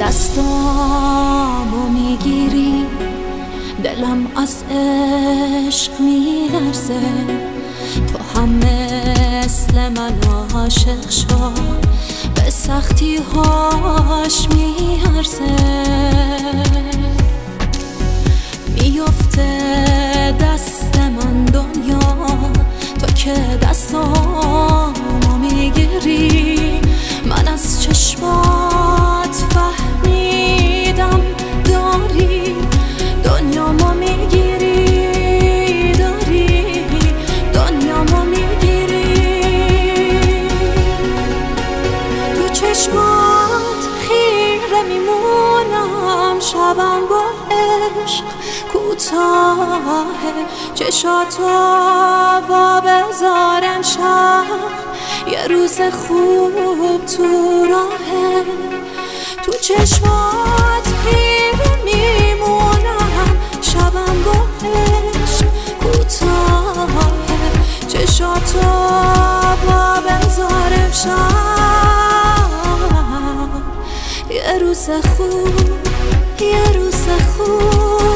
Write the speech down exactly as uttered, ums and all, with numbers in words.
دستامو میگیری، دلم از عشق میلرزه. تو هم مثل من عاشق شو، به سختی هاش میارزه. میفته دست من دنیا، تو که دستامو میگیری. من از چشمات فهمیدم داری دنیامو میگیری، داری دنیامو میگیری. تو چشمات خیره میمونم، شبم با عشق کوتاهه. چشاتو وا بذار امشب، یه روز خوب تو راهه. تو چشمات خیره میمونم، شبم با عشق کوتاهه. چشاتو وا بذار امشب، یه روز خوب، یه روز خوب.